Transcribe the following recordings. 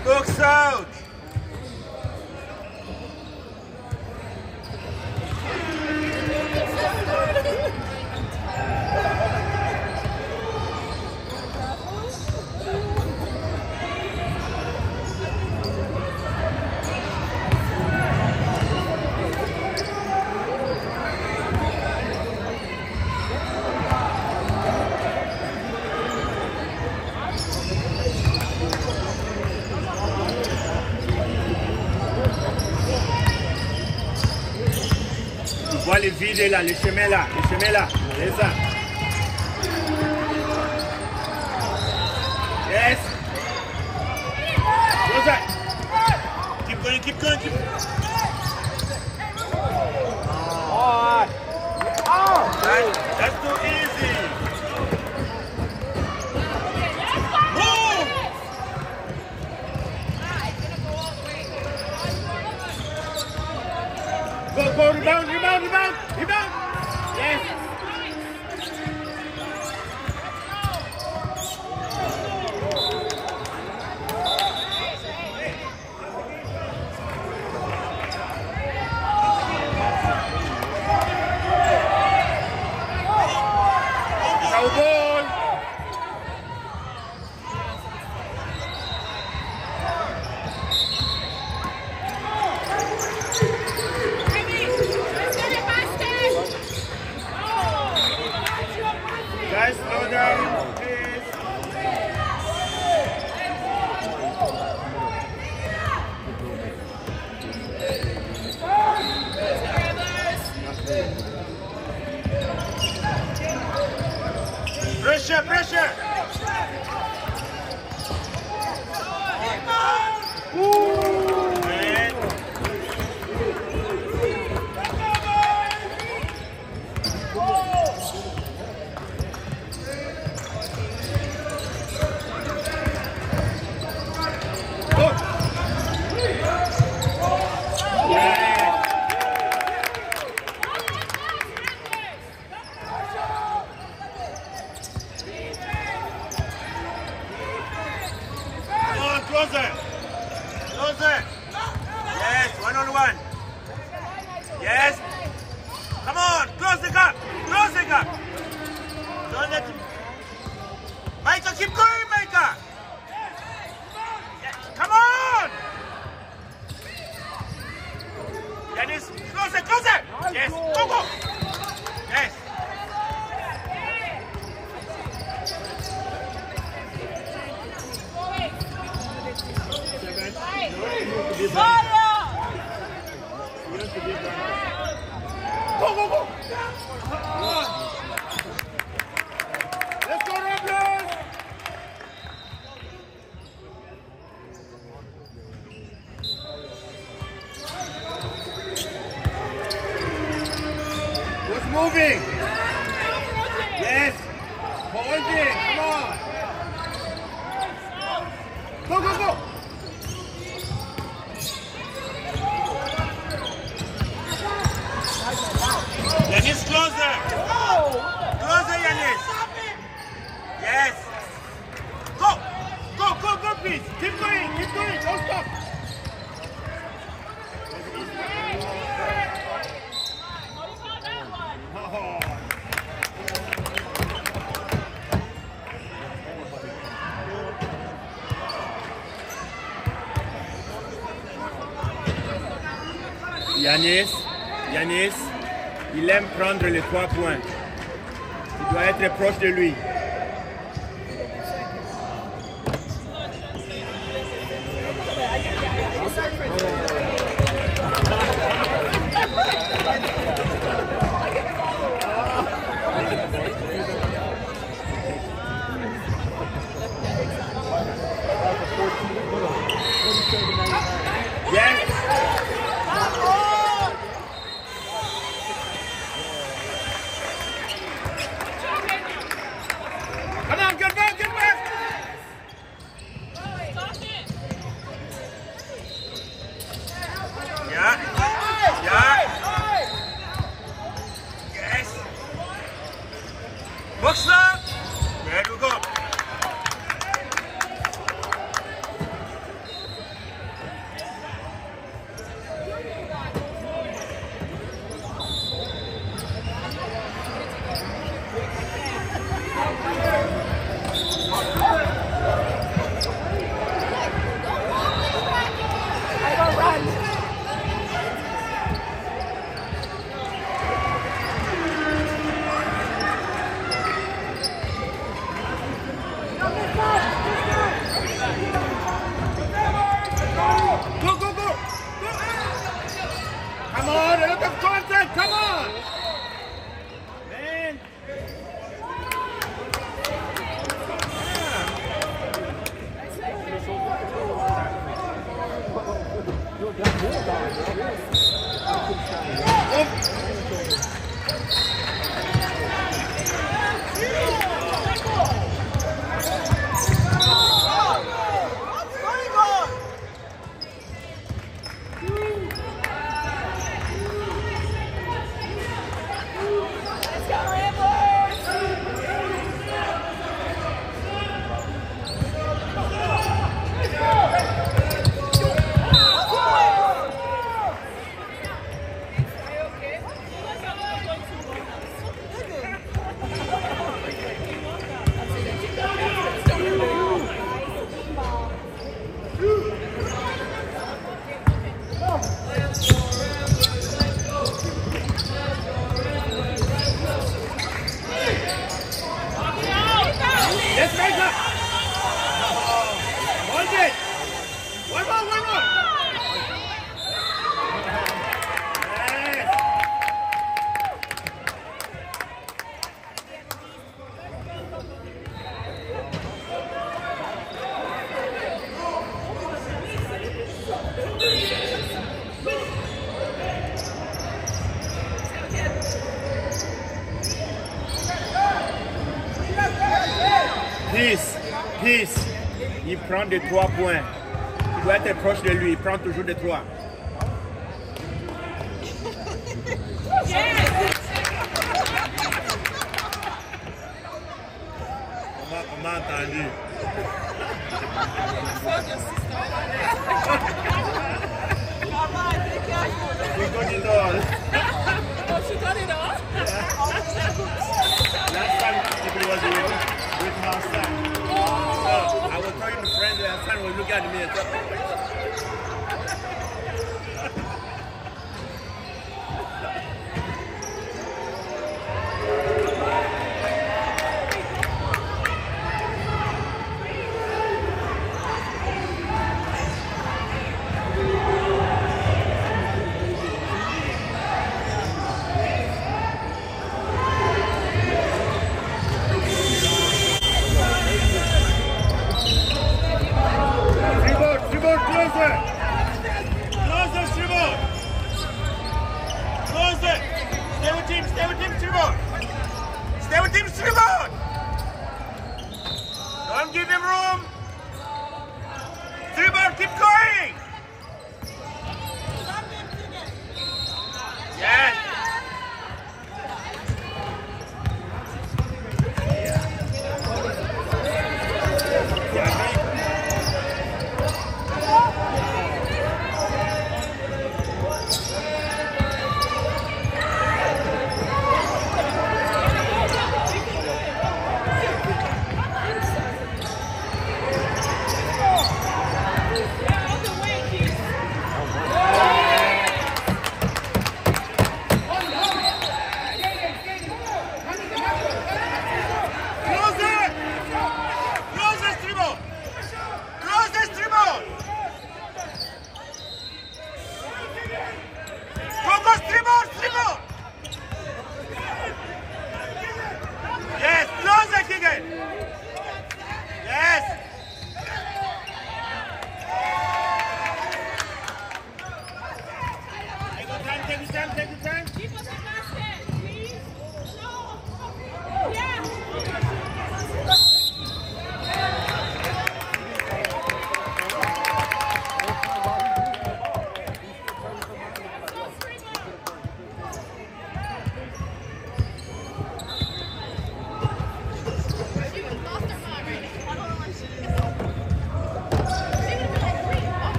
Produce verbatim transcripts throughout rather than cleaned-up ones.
Box out. vois les vides là, les chemins là, les chemins là, c'est ça. Yes. Go side. Keep going, keep going, keep. Oh. Oh. That, that's too easy. Move. Go, go, rebound, rebound, rebound, rebound. Yes. Guys, slow down, please. Pressure, pressure. Ooh, man. Closer! Closer! Yes, one on one. Yes. Come on, close the gap. Close the gap. Don't let him. Micah, keep going, Micah. Yes. Come on. Dennis, closer, closer. Yes, go, go. Yes. Go, go, go! Let's go, Robles! What's moving? Yes! Holding! Come on! Go, go, go! Yanis, closer! Closer, Yanis! Yes! Go! Go, go, go, please! Keep going, keep going, don't stop! Yanis, Yanis, il aime prendre les trois points. Il doit être proche de lui. Yes. Come on, get back, get back! Yeah. Yeah. Yes. Box up. There we go. Peace, peace. Il prend des trois points. Tu dois être proche de lui, il prend toujours des trois. On m'a entendu. We got it all. Oh, she got it all? Last time it was with, with Master. Oh. So I was talking to friends last time, we look at me and said, Free ball, free ball.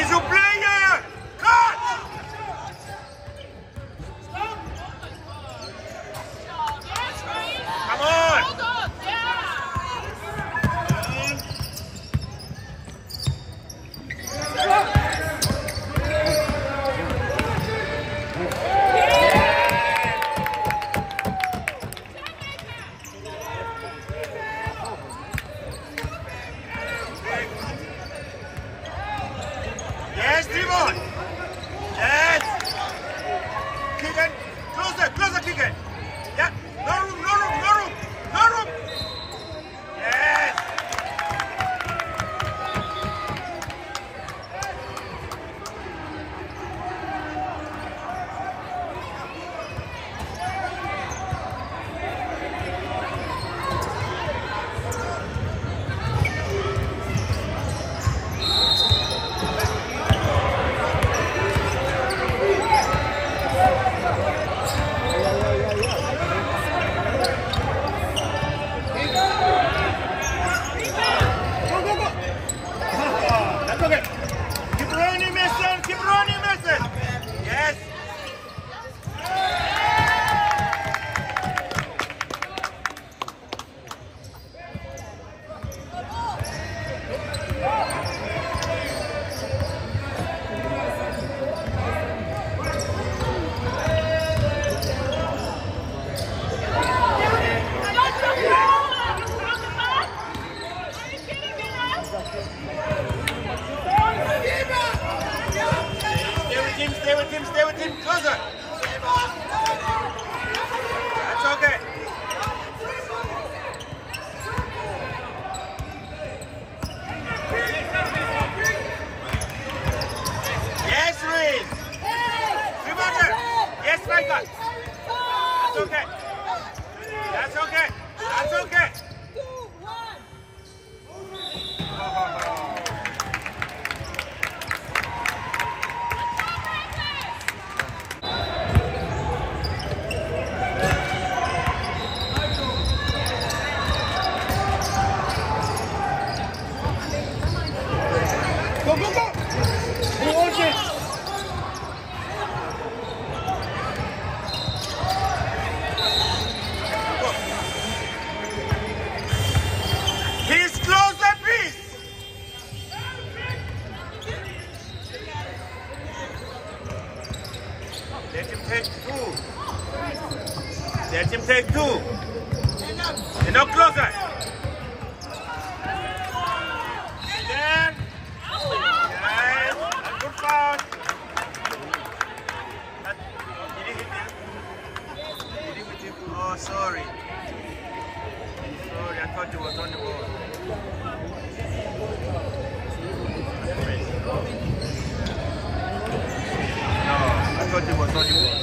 He's your player! Cut! Come on! Yes, Timon! Yes! Kick it! Closer, closer kick it! Yeah! No room, no room, no room! No room! Yes! That's okay. Keep running, Mason. Keep running, Mason. Yes. Stay with him, stay with him, closer. That's okay. Yes, Reed. Rebounder. Yes, Michael. That's okay. That's okay. That's okay. Go, go, go! Who wants it? Go. He's closer, please! Let him take two. Let him take two. And now closer. And then... Yes, good foul. Did he hit him? Did he hit him? Oh, sorry. Sorry, I thought you was on the ball. No, I thought you was on the ball.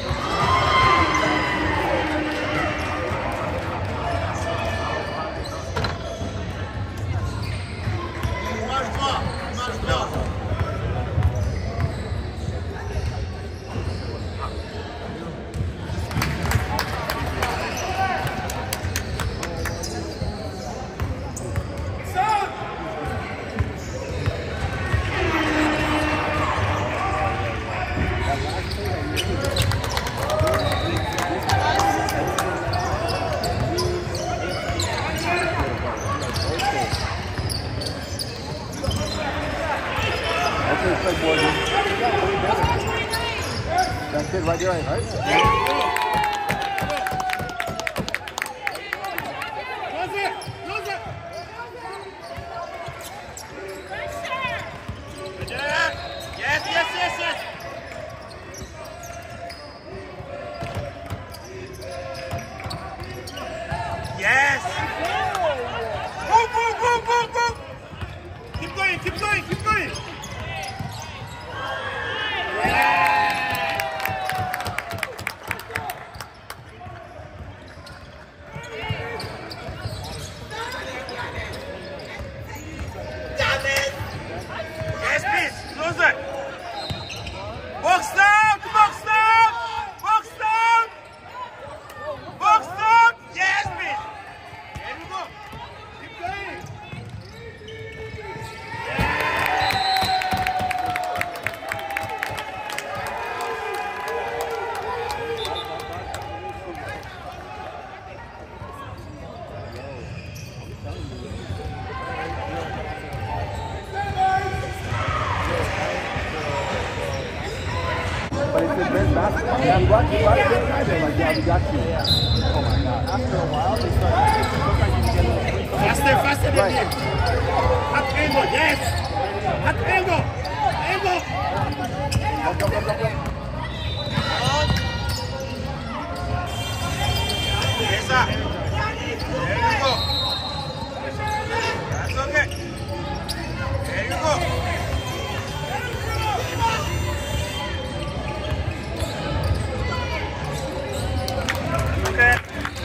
That's it, right there, right? Close it! Close it! Yes, yes, yes, yes! Yes! Move, move, move, move, move! Keep going, keep going, keep going! Yes, please, closer! Box down, box down! Box down! Box down! Yes, please! There we go! Keep going! Yeah, we watched, we watched the guys. They're like, yeah, we got you. Oh my God. After a while, they start. Faster, faster than Right. him. Up angle, yes. Up angle. Angle. Go, go, go, go, go. Yes, sir. There you go. That's okay. There you go. Okay.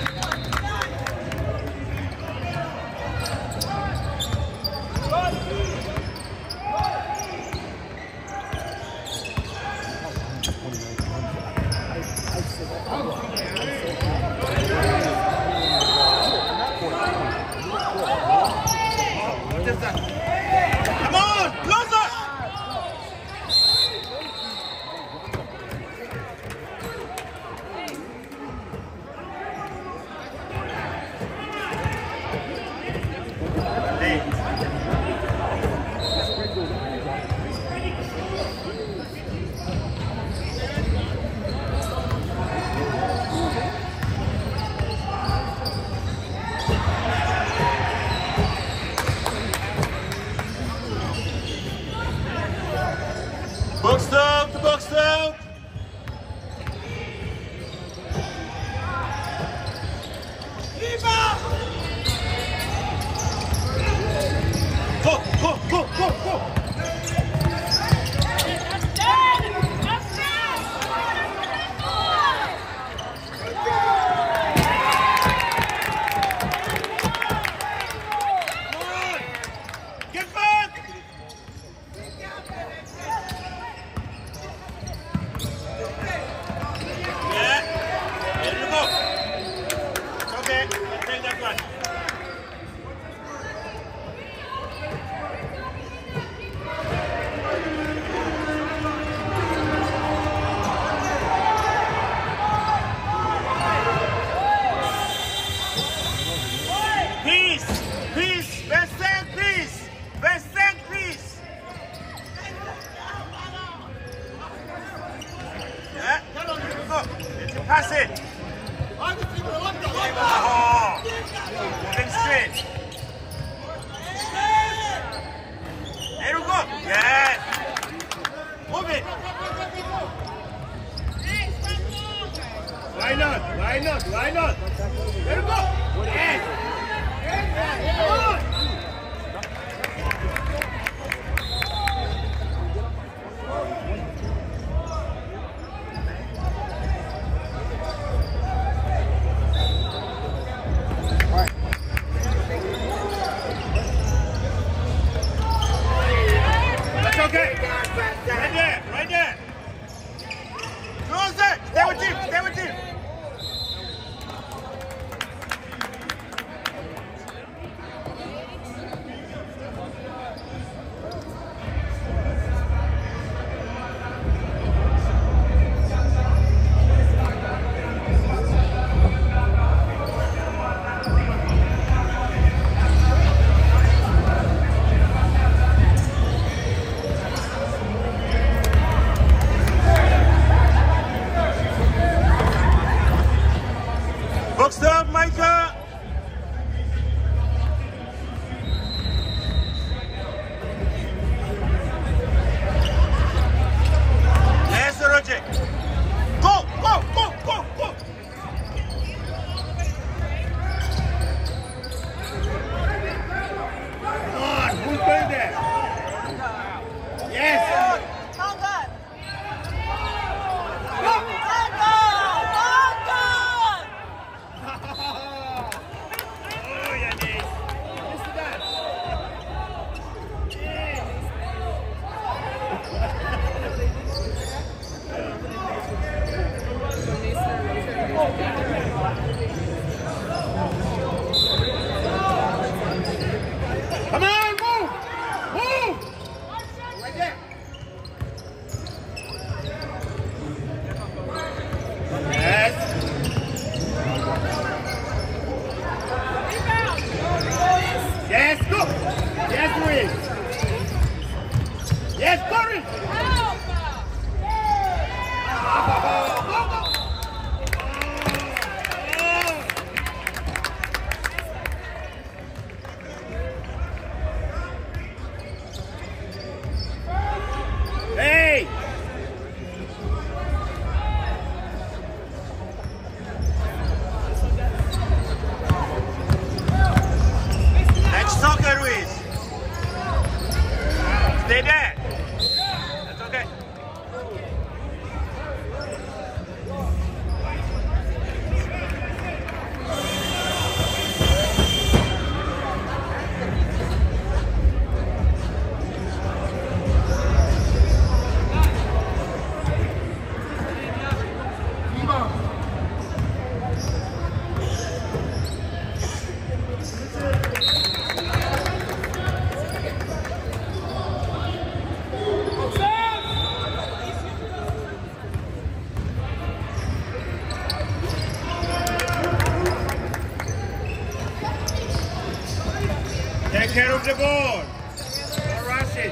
What is that? Come on, closer! Hey. Box out, box out. Go, go, go, go, go. Come on. Get back. Yeah. There you go. It's okay. Let's take that one. Peace! Peace! Vincent, peace! Vincent, peace! Yeah, go. Let him pass it. Oh, moving straight. There you go. Yes. Move it. Why not? Why not? Why not? There you go. Yes. Good. That's okay. Right there, right there. Close it. Stay with him. Stay with him. ball. Don't rush it.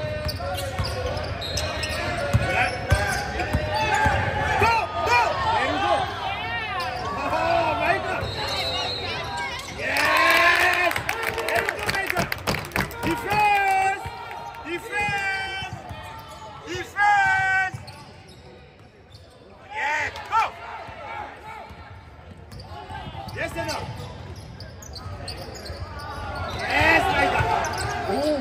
Yeah. Go, go. There you go. Oh, Micah. Yes. There you go, Micah. Defense. Defense. Defense. Yeah, go. Yes, enough. Yes, Micah. Ooh.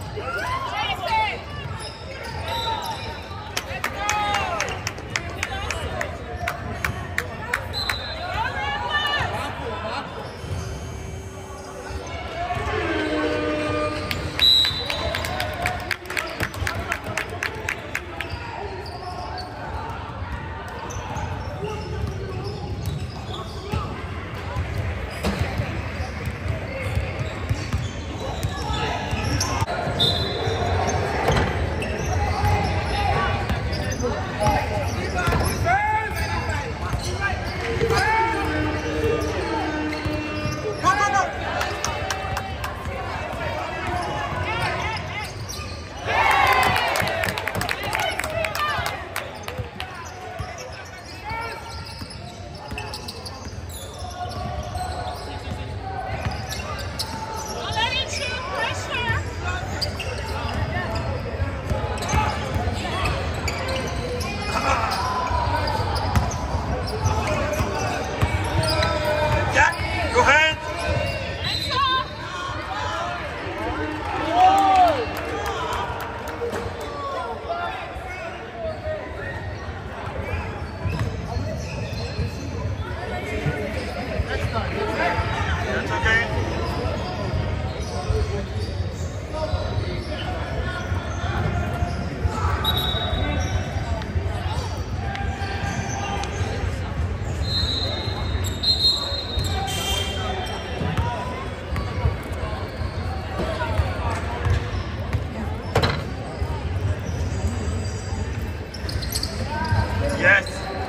Yes.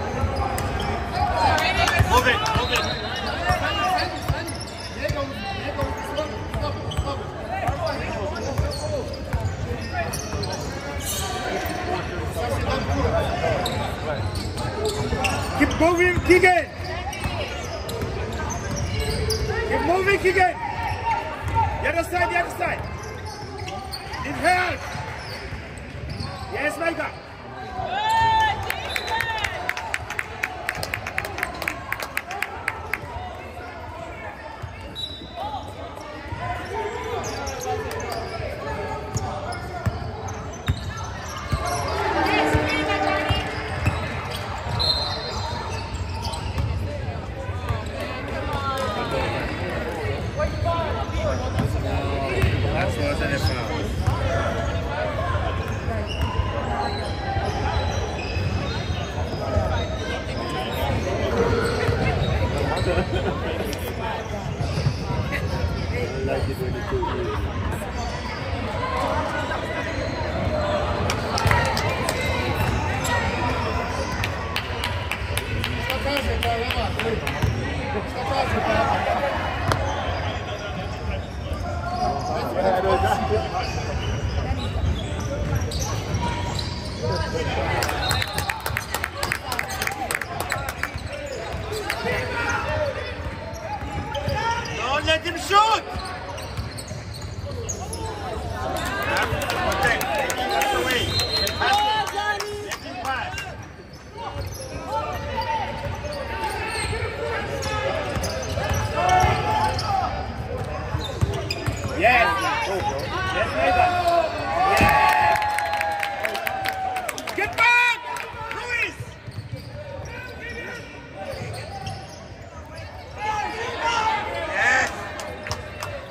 Move it, move it. Keep moving, Keegan. Keep moving, Keegan. The other side, the other side. Need help. Yes, Micah. That's wasn't a foul. Like it when you do it. Don't let him shoot! Okay, that's away. Pass it. Let him pass. Yes! Let's make that. Yes! Get back! Luis! Yes!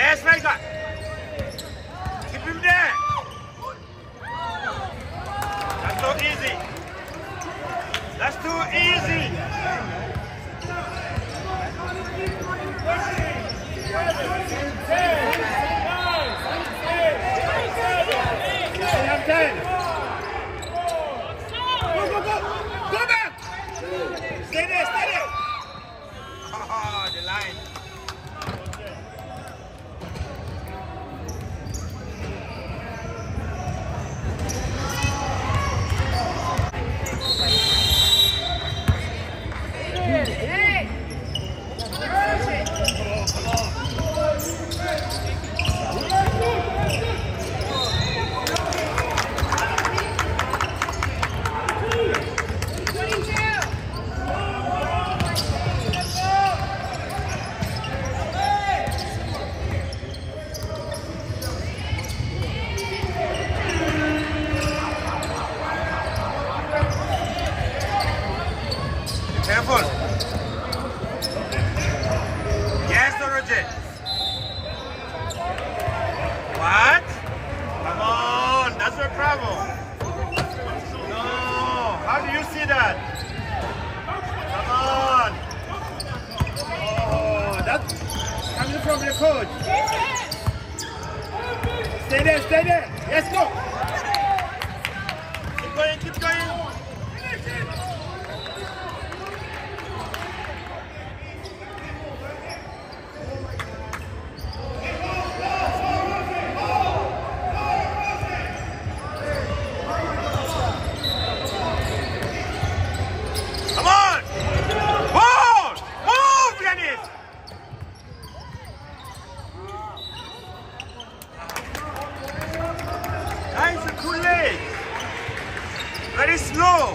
Yes, very good. Keep him there. That's too easy. That's too easy. ten. Go, go, go. Go back. Stay there, stay there. Oh, the line. Careful. Yes, Roger. What? Come on, that's your problem. No, how do you see that? Come on. Oh, that's coming from your coach. Stay there, stay there. Yes, go. Keep going, keep going. Very slow.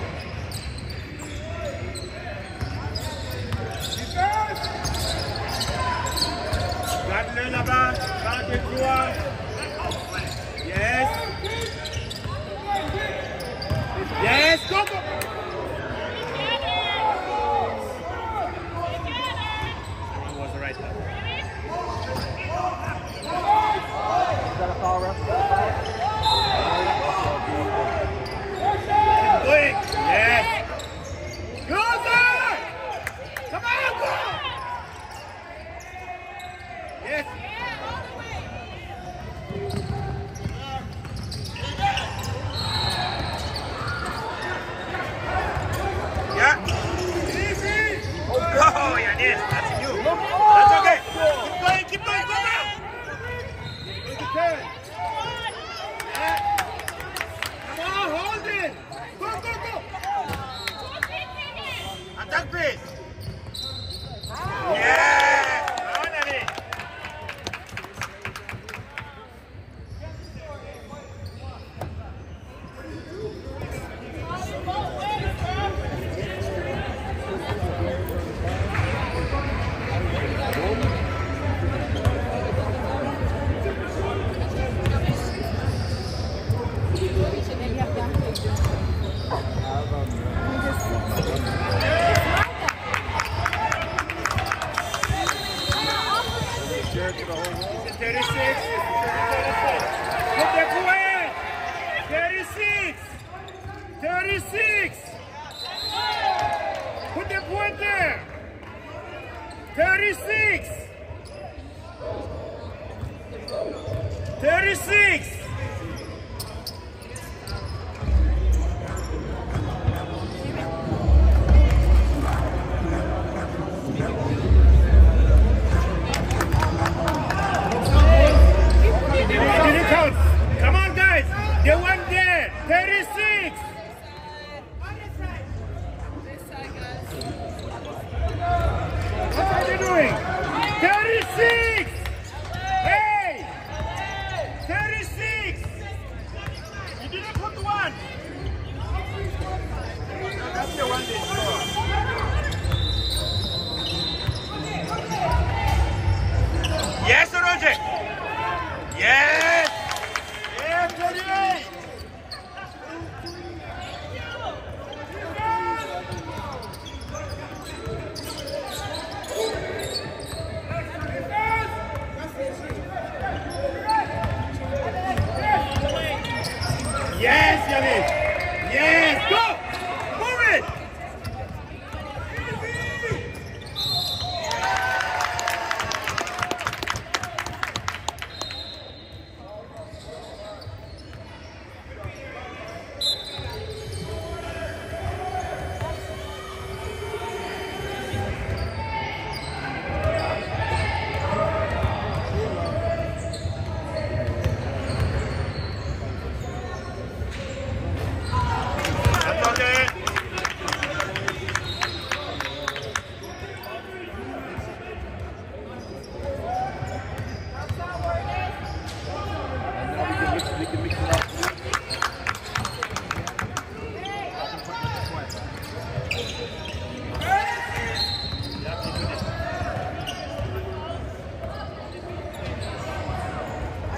Yes. Yes, go, go. That was the right one. Is that a foul, ref? Yes. Closer! Come on, go! Yes. Yeah. Easy. Oh, yeah, yes, that's you. That's okay. Keep going, keep going, go now. Take your turn. Yeah. Come on, hold it. Go, go, go. Attack please. Yeah. Finally. thirty-six. Put the point. thirty-six. thirty-six. Put the point there. thirty-six. thirty-six. Come on, guys. They went there. thirty-six. What are you doing? thirty-six. Hey. thirty-six. You didn't put one. No, that's the one they scored. Yes, Roger. Yes. Yes, thirty-eight.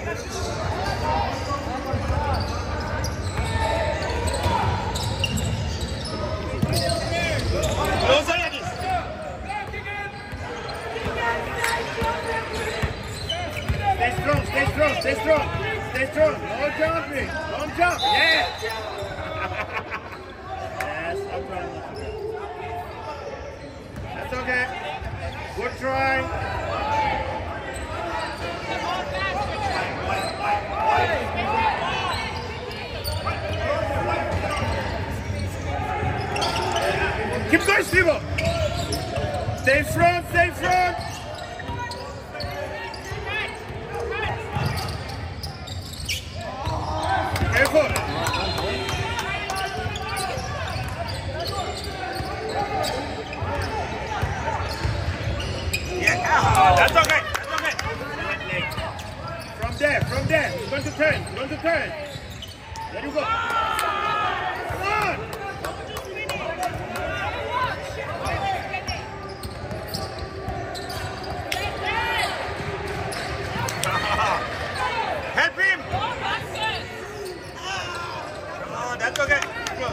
Closer, Yanis. Stay strong, stay strong, stay strong. Stay strong. Long jumping. Long jump. Yeah. Yes, I'm trying. That's okay. Good try. Keep going, Steve. Stay front, stay front. Careful. Yeah, that's okay. That's okay. From there, from there. He's going to turn. He's going to turn. There you go. Come on. Help him. Come on, that's okay. Go.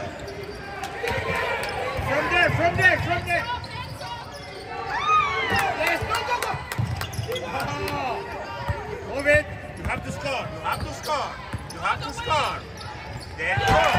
From there, from there, from there. Yes, go, go, go. Oh. Move it. You have to score. You have to score. You have to score. There you go.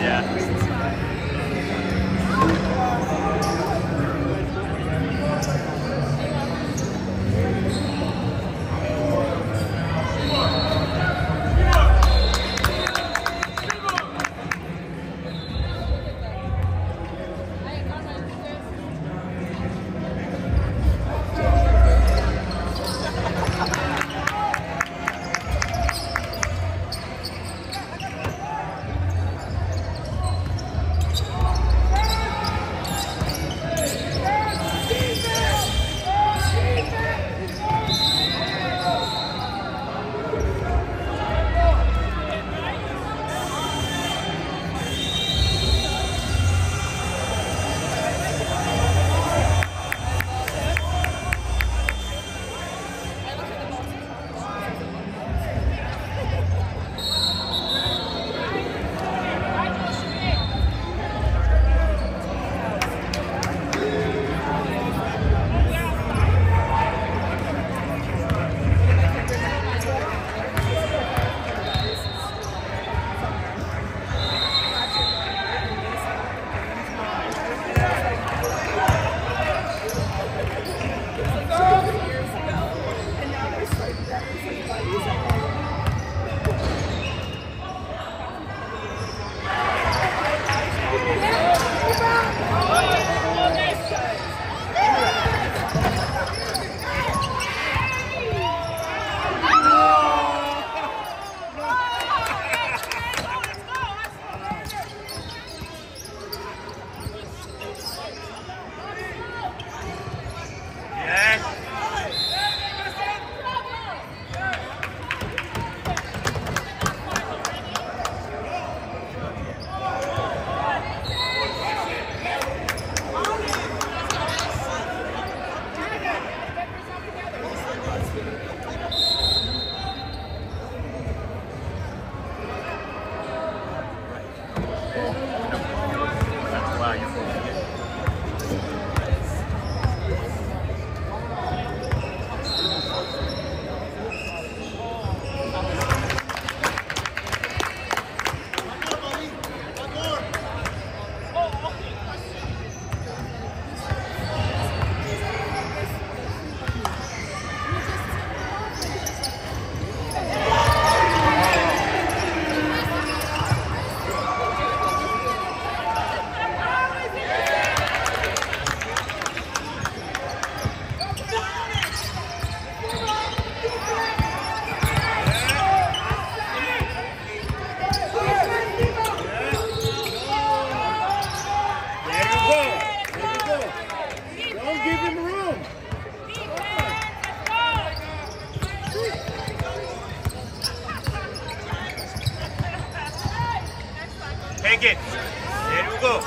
Take it. There you go.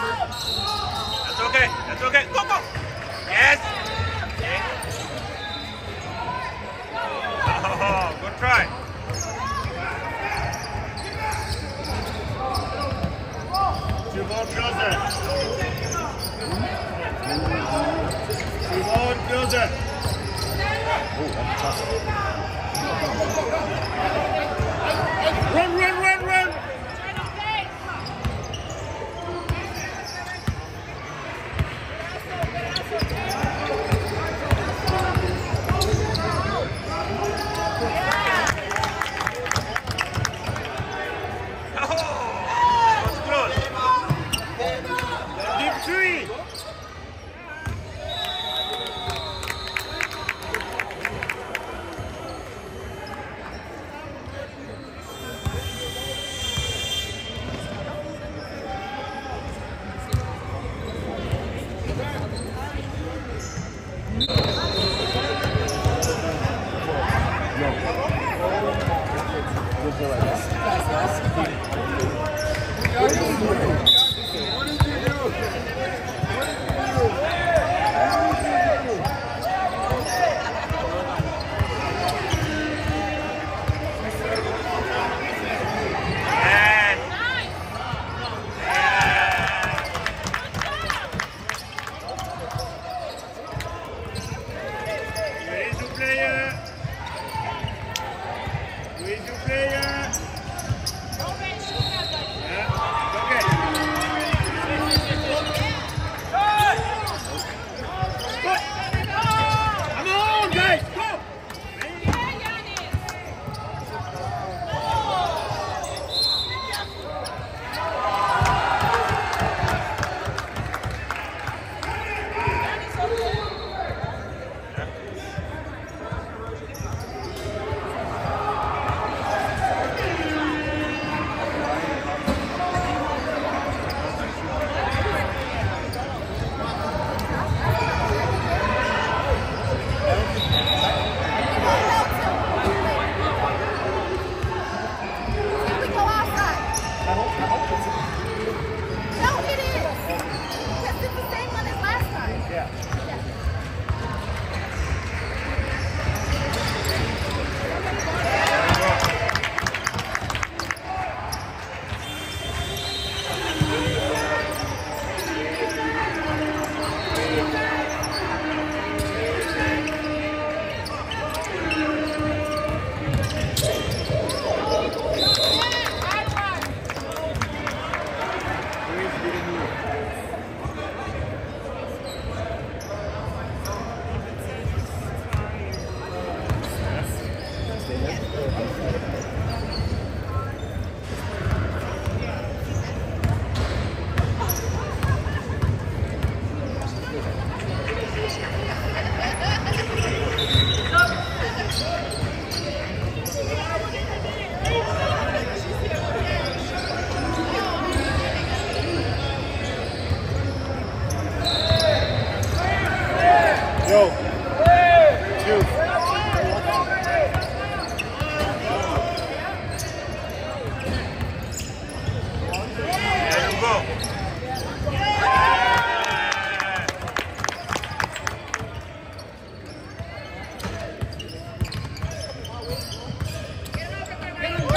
That's okay. That's okay. Go, go. Yes. Oh, good try. Simon closer. Simon closer. Run, run, run, run. Player.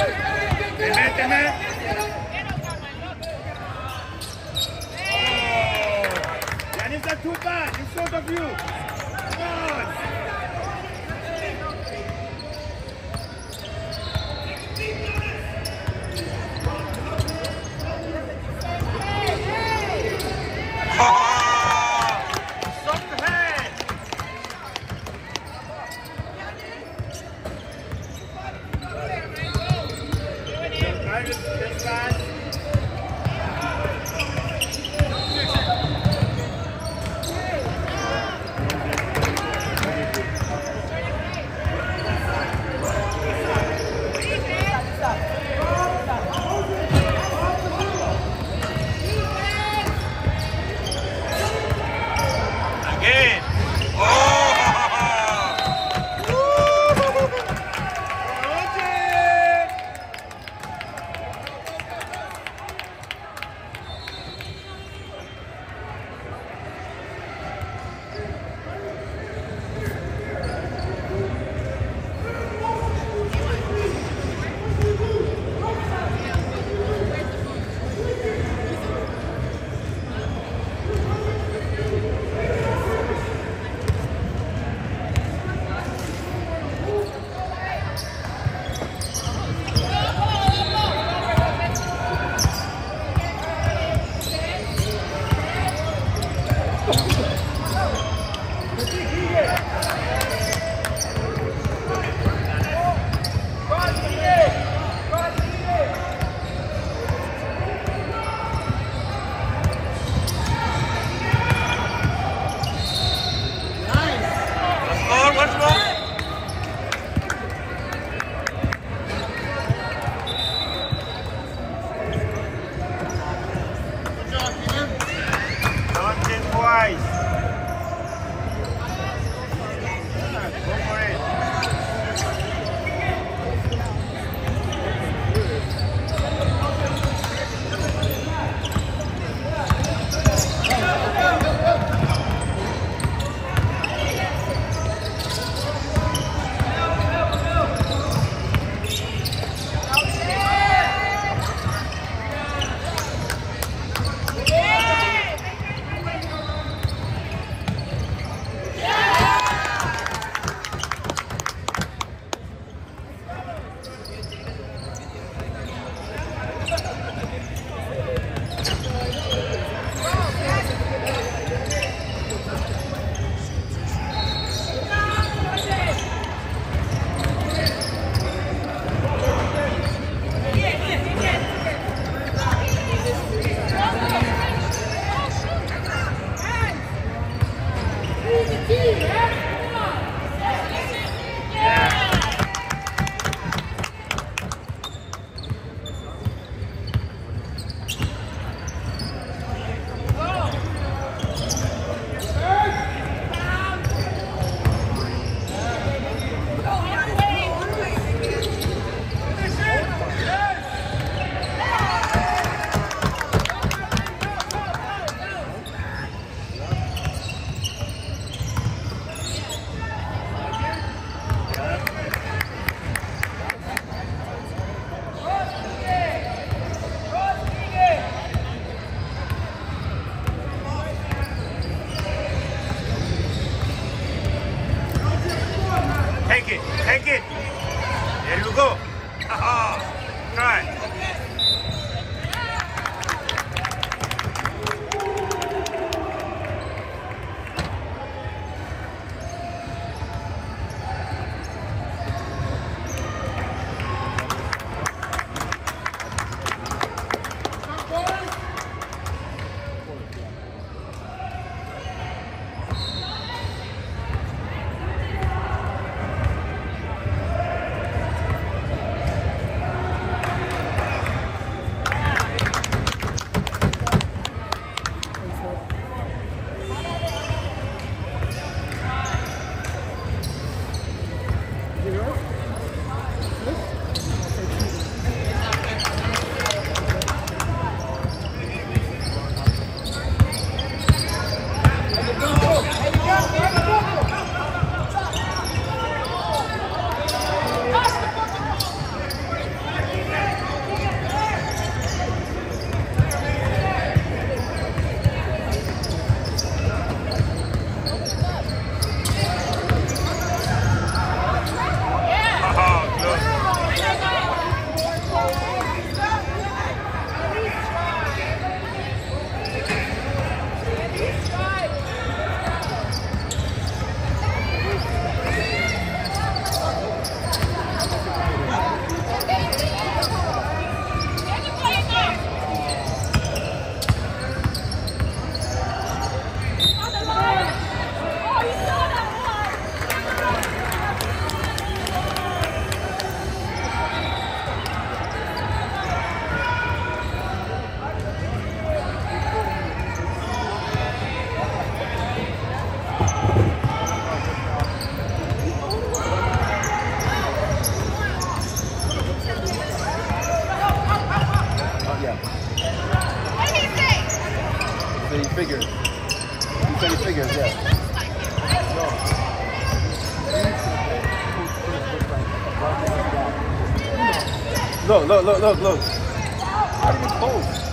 Amen, amen. Yannis are too bad in front of you. Come on. figures. He said he figures, yeah. Look, look, look, look, look. Not even close.